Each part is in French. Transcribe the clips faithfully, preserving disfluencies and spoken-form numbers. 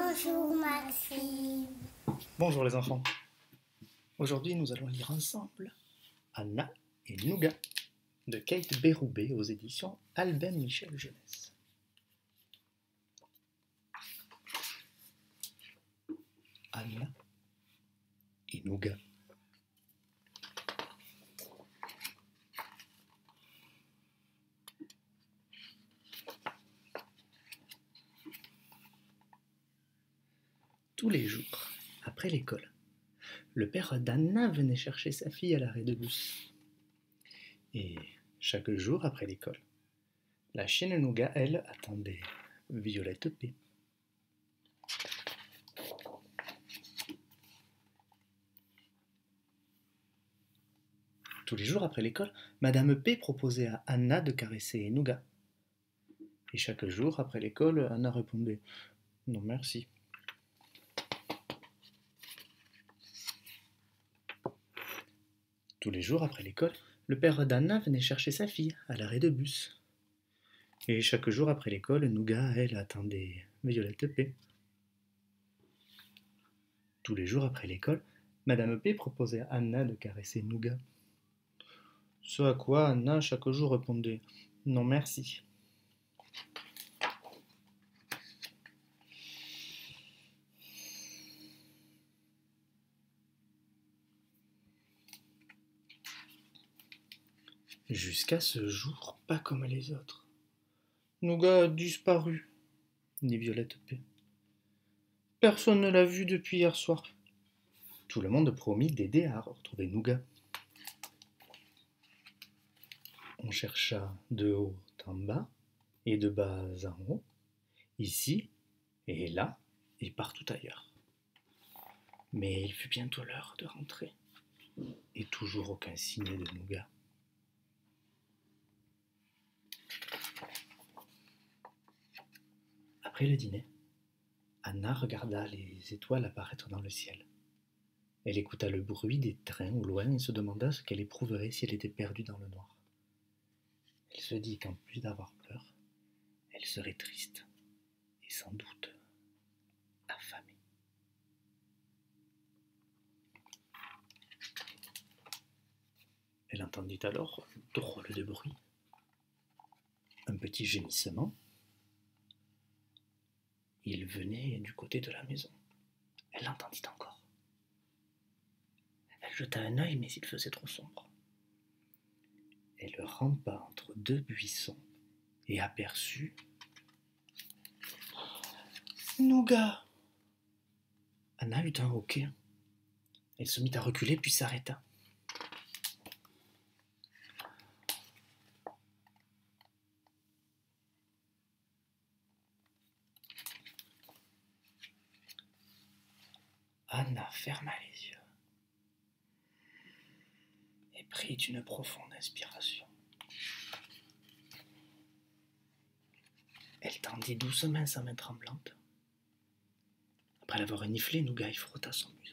Bonjour Maxime. Bonjour les enfants. Aujourd'hui nous allons lire ensemble Anna et Nougat de Kate Bérubé aux éditions Albin Michel Jeunesse. Anna et Nougat. Tous les jours, après l'école, le père d'Anna venait chercher sa fille à l'arrêt de bus. Et chaque jour après l'école, la chienne Nougat, elle, attendait Violette P. Tous les jours après l'école, Madame P proposait à Anna de caresser Nougat. Et chaque jour après l'école, Anna répondait « Non merci ». Tous les jours après l'école, le père d'Anna venait chercher sa fille à l'arrêt de bus. Et chaque jour après l'école, Nougat, elle, attendait Violette P. Tous les jours après l'école, Madame P proposait à Anna de caresser Nougat. Ce à quoi Anna chaque jour répondait « Non merci ». Jusqu'à ce jour, pas comme les autres. Nougat a disparu, dit Violette P. Personne ne l'a vu depuis hier soir. Tout le monde promit d'aider à retrouver Nougat. On chercha de haut en bas et de bas en haut, ici et là et partout ailleurs. Mais il fut bientôt l'heure de rentrer et toujours aucun signe de Nougat. Après le dîner, Anna regarda les étoiles apparaître dans le ciel. Elle écouta le bruit des trains au loin et se demanda ce qu'elle éprouverait si elle était perdue dans le noir. Elle se dit qu'en plus d'avoir peur, elle serait triste et sans doute affamée. Elle entendit alors un drôle de bruit, un petit gémissement. Il venait du côté de la maison. Elle l'entendit encore. Elle jeta un œil, mais il faisait trop sombre. Elle rampa entre deux buissons et aperçut Nougat. Anna eut un hoquet. Elle se mit à reculer puis s'arrêta. Anna ferma les yeux et prit une profonde inspiration. Elle tendit doucement sa main tremblante. Après l'avoir reniflé, Nougat y frotta son museau.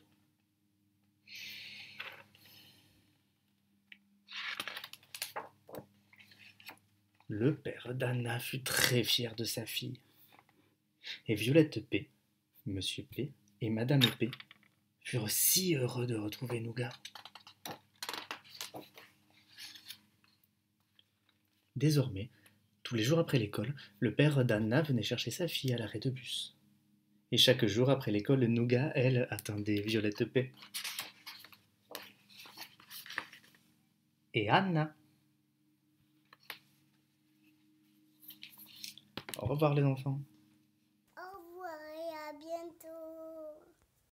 Le père d'Anna fut très fier de sa fille. Et Violette P, Monsieur P et Madame P furent si heureux de retrouver Nougat. Désormais, tous les jours après l'école, le père d'Anna venait chercher sa fille à l'arrêt de bus. Et chaque jour après l'école, Nougat, elle, attendait Violette P. Et Anna. Au revoir les enfants.